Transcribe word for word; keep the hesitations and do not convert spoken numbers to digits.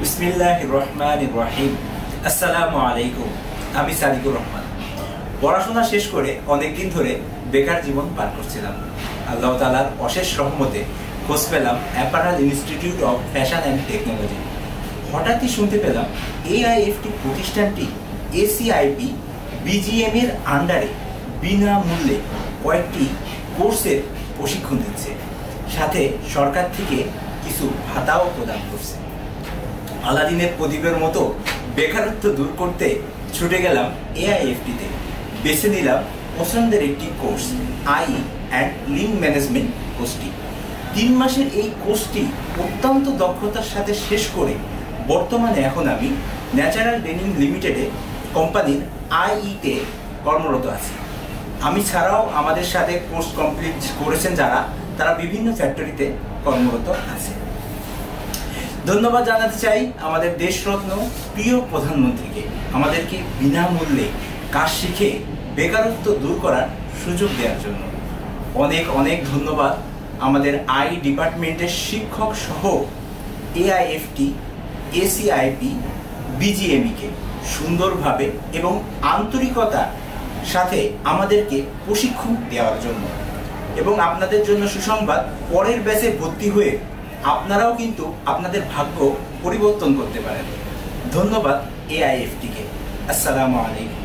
বিসমিল্লাহির রহমানির রহিম। আসসালামু আলাইকুম। আমি সাদিকুর রহমান। পড়াশোনা শেষ করে অনেকদিন ধরে বেকার জীবন পার করছিলাম। আল্লাহ তাআলার অশেষ রহমতে খোঁজ পেলাম apparel institute of fashion and technology. হঠাৎই শুনতে পেলাম এআইএফটি প্রতিষ্ঠানটি এসিআইপি বিজিএম এর আন্ডারে বিনামূল্যে কয়েকটি কোর্সের প্রশিক্ষণ দিচ্ছে, সাথে সরকার থেকে কিছু ভাতাও প্রদান করছে। আলাদিনের প্রদীপের মতো বেকারত্ব দূর করতে ছুটে গেলাম এআইএফটিতে। বেছে নিলাম পছন্দের একটি course, I and link management কোর্সটি। তিন মাসের এই কোর্সটি অত্যন্ত দক্ষতার সাথে শেষ করে বর্তমানে এখন আমি ন্যাচারাল ডেনিম লিমিটেডে কোম্পানির আইইতে কর্মরত আছি। আমি ছাড়াও আমাদের সাথে কোর্স কমপ্লিট করেছেন যারা, তারা বিভিন্ন ফ্যাক্টরিতে কর্মরত আছে। ধন্যবাদ জানাতে চাই আমাদের দেশরত্ন প্রিয় প্রধানমন্ত্রীকে আমাদেরকে বিনামূল্যে কাজ শিখে বেকারত্ব দূর করার সুযোগ দেওয়ার জন্য। অনেক অনেক ধন্যবাদ আমাদের আই ডিপার্টমেন্টের শিক্ষক সহ এআইএফটি, এসিআইপি, বিজিএমইকে সুন্দরভাবে এবং আন্তরিকতার সাথে আমাদেরকে প্রশিক্ষণ দেওয়ার জন্য। এবং আপনাদের জন্য সুসংবাদ, পরের ব্যাচে ভর্তি হয়ে আপনারাও কিন্তু আপনাদের ভাগ্য পরিবর্তন করতে পারেন। ধন্যবাদ এআইএফটিকে। আসসালামু আলাইকুম।